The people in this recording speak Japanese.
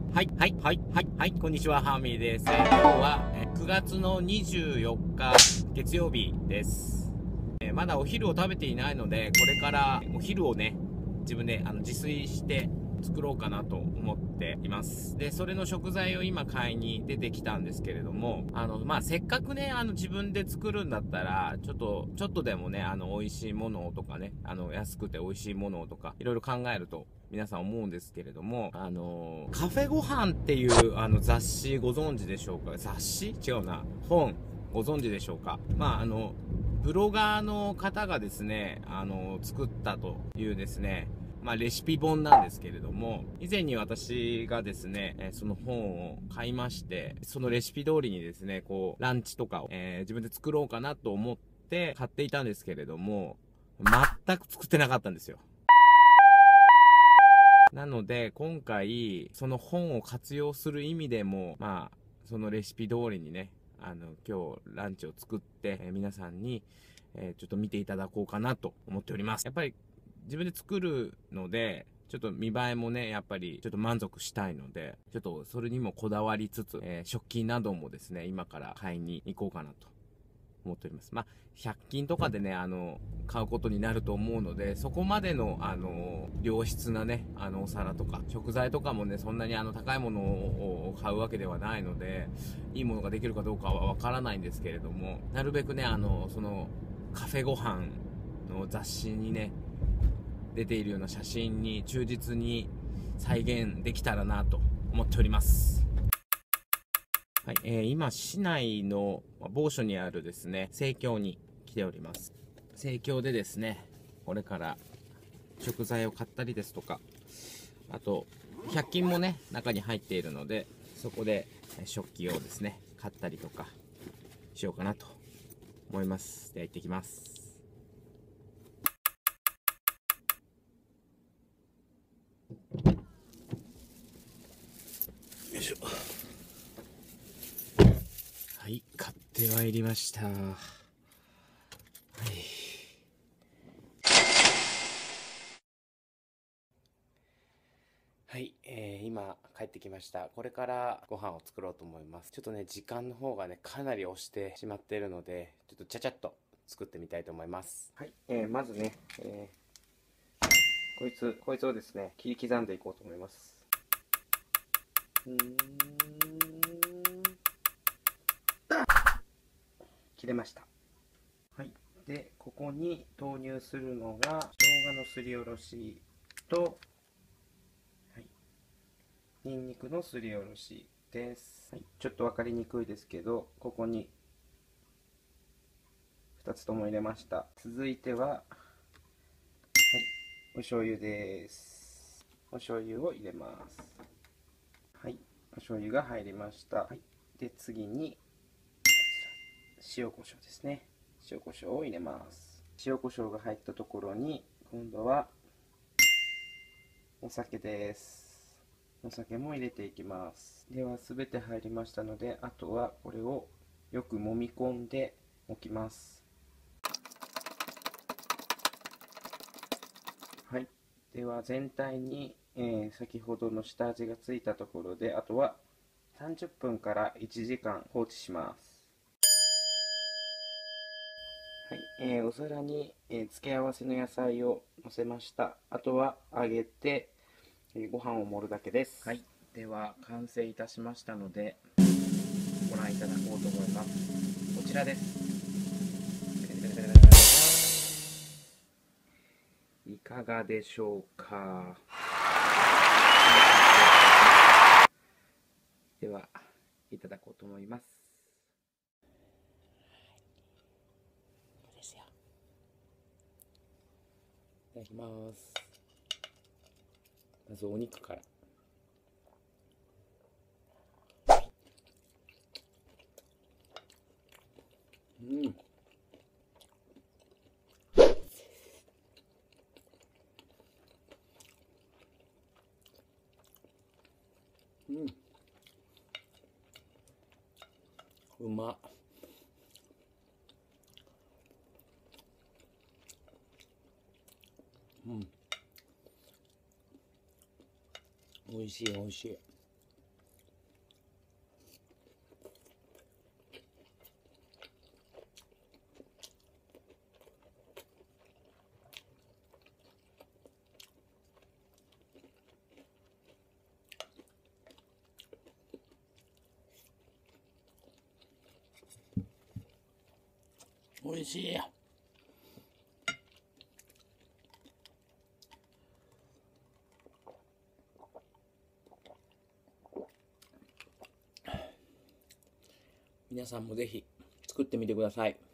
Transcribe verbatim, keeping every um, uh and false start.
はい、はい、はい、はい、はい、こんにちは、ハーミーです。えー今日はえーくがつのにじゅうよっか、月曜日です。えーまだお昼を食べていないので、これからお昼をね、自分であの自炊して作ろうかなと思っています。で、それの食材を今買いに出てきたんですけれども、あの、まあ、せっかくね、あの、自分で作るんだったら、ちょっと、ちょっとでもね、あの、美味しいものをとかね、あの、安くて美味しいものをとか、いろいろ考えると、皆さん思うんですけれども、あのー、カフェご飯っていうあの雑誌ご存知でしょうか？雑誌違うな。本、ご存知でしょうか？まあ、あの、ブロガーの方がですね、あの、作ったというですね、まあ、レシピ本なんですけれども、以前に私がですね、えーその本を買いまして、そのレシピ通りにですね、こう、ランチとかを、えー自分で作ろうかなと思って買っていたんですけれども、全く作ってなかったんですよ。なので、今回、その本を活用する意味でも、まあ、そのレシピ通りにね、あの、今日ランチを作って、えー皆さんに、えーちょっと見ていただこうかなと思っております。やっぱり、自分で作るので、ちょっと見栄えもね、やっぱりちょっと満足したいので、ちょっとそれにもこだわりつつ、えー食器などもですね、今から買いに行こうかなと思っております。まあ、ひゃく均とかでね、あの、買うことになると思うので、そこまでの、あの、良質なね、あの、お皿とか、食材とかもね、そんなにあの、高いものを買うわけではないので、いいものができるかどうかはわからないんですけれども、なるべくね、あの、その、カフェご飯の雑誌にね、出ているような写真に忠実に再現できたらなと思っております。はい、えー今、市内のまあ某所にあるですね、生協に来ております。生協でですね、これから食材を買ったりですとか、あと、ひゃく均もね、中に入っているので、そこでえー食器をですね、買ったりとかしようかなと思います。では行ってきます。よいしょ。はい、買ってまいりました。はい。はい、えー、今帰ってきました。これからご飯を作ろうと思います。ちょっとね、時間の方がね、かなり押してしまっているので、ちょっとちゃちゃっと作ってみたいと思います。はい、えー、まずね、えー、こいつ、こいつをですね、切り刻んでいこうと思います。うーん。切れました。はい。で、ここに投入するのが、生姜のすりおろしと、ニンニクのすりおろしです。はい、ちょっと分かりにくいですけど、ここにふたつとも入れました。続いては、はい、お醤油です。お醤油を入れます。はい、お醤油が入りました。はい、で、次に、こちら、塩コショウですね。塩コショウを入れます。塩コショウが入ったところに、今度は、お酒です。お酒も入れていきます。では全て入りましたので、あとはこれをよく揉み込んでおきます。はい。では全体に、えー先ほどの下味がついたところで、あとはさんじゅっぷんからいちじかん放置します。はい。えーお皿に、えー付け合わせの野菜をのせました。あとは揚げて、えーご飯を盛るだけです。はい。では完成いたしましたので、ご覧いただこうと思います。こちらです。いかがでしょうか。では、いただこうと思います。これですよ。いただきます。まずお肉から。うん。うん。うまっ。うん。美味しい美味しい。 美味しい。皆さんもぜひ作ってみてください。